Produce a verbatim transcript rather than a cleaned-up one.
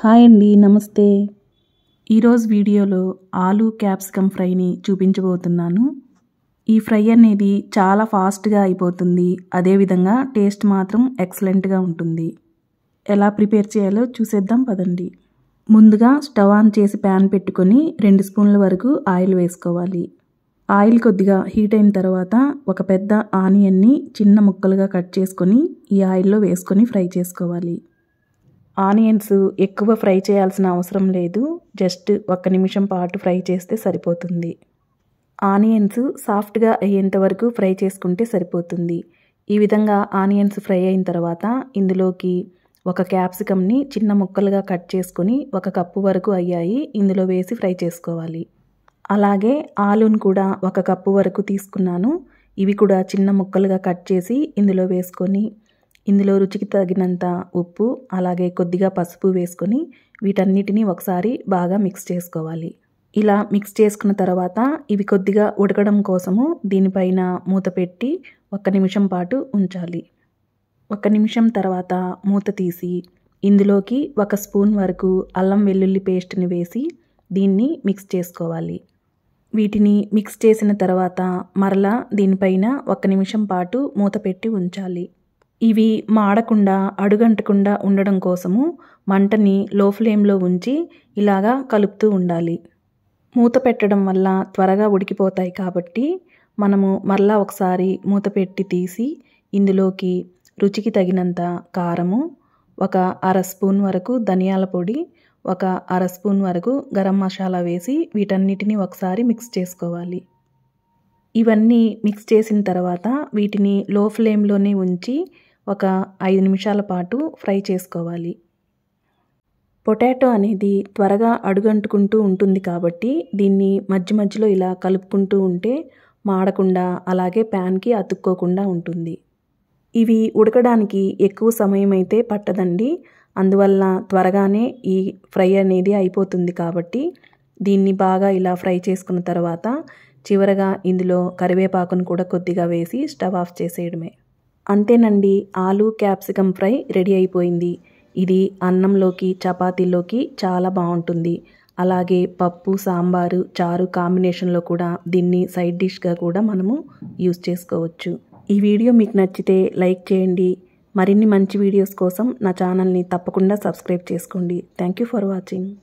Hi అండి, నమస్తే. ఈరోజు వీడియోలో ఆలు క్యాప్సికమ్ ఫ్రైని చూపించబోతున్నాను. ఈ ఫ్రై అనేది చాలా ఫాస్ట్గా అయిపోతుంది, అదేవిధంగా టేస్ట్ మాత్రం ఎక్సలెంట్గా ఉంటుంది. ఎలా ప్రిపేర్ చేయాలో చూసేద్దాం పదండి. ముందుగా స్టవ్ ఆన్ చేసి ప్యాన్ పెట్టుకొని రెండు స్పూన్ల వరకు ఆయిల్ వేసుకోవాలి. ఆయిల్ కొద్దిగా హీట్ అయిన తర్వాత ఒక పెద్ద ఆనియన్ని చిన్న ముక్కలుగా కట్ చేసుకొని ఈ ఆయిల్లో వేసుకొని ఫ్రై చేసుకోవాలి. ఆనియన్స్ ఎక్కువ ఫ్రై చేయాల్సిన అవసరం లేదు, జస్ట్ ఒక్క నిమిషం పాటు ఫ్రై చేస్తే సరిపోతుంది. ఆనియన్స్ సాఫ్ట్గా అయ్యేంత వరకు ఫ్రై చేసుకుంటే సరిపోతుంది. ఈ విధంగా ఆనియన్స్ ఫ్రై అయిన తర్వాత ఇందులోకి ఒక క్యాప్సికమ్ని చిన్న ముక్కలుగా కట్ చేసుకొని ఒక కప్పు వరకు అయ్యాయి ఇందులో వేసి ఫ్రై చేసుకోవాలి. అలాగే ఆలూను కూడా ఒక కప్పు వరకు తీసుకున్నాను, ఇవి కూడా చిన్న ముక్కలుగా కట్ చేసి ఇందులో వేసుకొని ఇందులో రుచికి తగినంత ఉప్పు అలాగే కొద్దిగా పసుపు వేసుకొని వీటన్నిటిని ఒకసారి బాగా మిక్స్ చేసుకోవాలి. ఇలా మిక్స్ చేసుకున్న తర్వాత ఇవి కొద్దిగా ఉడకడం కోసము దీనిపైన మూత పెట్టి ఒక్క నిమిషం పాటు ఉంచాలి. ఒక నిమిషం తర్వాత మూత తీసి ఇందులోకి ఒక స్పూన్ వరకు అల్లం వెల్లుల్లి పేస్ట్ని వేసి దీన్ని మిక్స్ చేసుకోవాలి. వీటిని మిక్స్ చేసిన తర్వాత మరలా దీనిపైన ఒక నిమిషం పాటు మూత పెట్టి ఉంచాలి. ఇవి మాడకుండా అడుగంటకుండా ఉండడం కోసము మంటని లో ఫ్లేమ్లో ఉంచి ఇలాగా కలుపుతూ ఉండాలి. మూత పెట్టడం వల్ల త్వరగా ఉడికిపోతాయి కాబట్టి మనము మరలా ఒకసారి మూత పెట్టి తీసి ఇందులోకి రుచికి తగినంత కారము, ఒక అర స్పూన్ వరకు ధనియాల పొడి, ఒక అర స్పూన్ వరకు గరం మసాలా వేసి వీటన్నిటిని ఒకసారి మిక్స్ చేసుకోవాలి. ఇవన్నీ మిక్స్ చేసిన తర్వాత వీటిని లో ఫ్లేమ్లోనే ఉంచి ఒక ఐదు నిమిషాల పాటు ఫ్రై చేసుకోవాలి. పొటాటో అనేది త్వరగా అడుగంటుకుంటూ ఉంటుంది కాబట్టి దీన్ని మధ్య మధ్యలో ఇలా కలుపుకుంటూ ఉంటే మాడకుండా అలాగే ప్యాన్కి అతుక్కోకుండా ఉంటుంది. ఇవి ఉడకడానికి ఎక్కువ సమయం అయితే పట్టదండి, అందువల్ల త్వరగానే ఈ ఫ్రై అనేది అయిపోతుంది కాబట్టి దీన్ని బాగా ఇలా ఫ్రై చేసుకున్న తర్వాత చివరగా ఇందులో కరివేపాకును కూడా కొద్దిగా వేసి స్టవ్ ఆఫ్ చేసేయడమే. అంతేనండి, ఆలు క్యాప్సికమ్ ఫ్రై రెడీ అయిపోయింది. ఇది అన్నంలోకి చపాతీలోకి చాలా బాగుంటుంది. అలాగే పప్పు, సాంబారు, చారు కాంబినేషన్లో కూడా దీన్ని సైడ్ డిష్గా కూడా మనము యూస్ చేసుకోవచ్చు. ఈ వీడియో మీకు నచ్చితే లైక్ చేయండి. మరిన్ని మంచి వీడియోస్ కోసం నా ఛానల్ని తప్పకుండా సబ్స్క్రైబ్ చేసుకోండి. Thank you for watching.